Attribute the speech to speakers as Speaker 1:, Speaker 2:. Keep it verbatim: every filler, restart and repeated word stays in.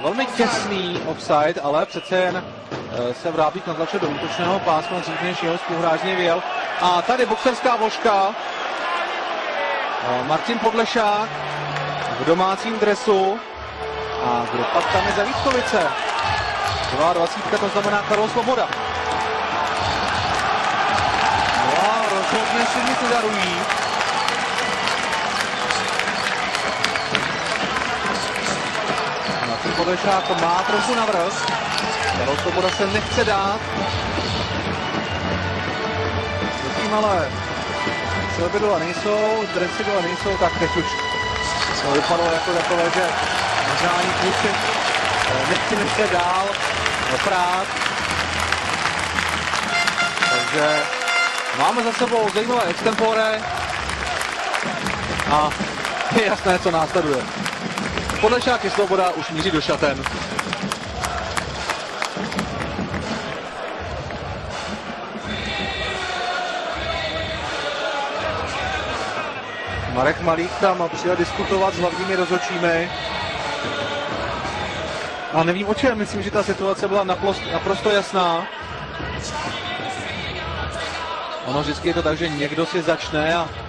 Speaker 1: velmi těsný offside, ale přece jen se Vráblík natlačil do útočného pásma dřív, než jeho spoluhráč vyjel. A tady boxerská vložka. Martin Podlešák v domácím dresu. A kdo pak tam je za Vítkovice? dvacet dva, to znamená Karol Svoboda. No a rozhodně si nic nedarují. Martin Podlešák má trochu navrch. Karol Svoboda se nechce dát. Zatím ale silbidla nejsou, dresidla nejsou, tak teď už to vypadalo jako takové, že možná kluci nechci se dál prát. Takže máme za sebou zajímavé extempore a je jasné, co následuje. Podlešák i Svoboda už míří do šaten. Marek Malík tam přijel diskutovat s hlavními rozhodčími. A nevím o čem, myslím, že ta situace byla naprosto, naprosto jasná. Ono vždycky je to tak, že někdo si začne a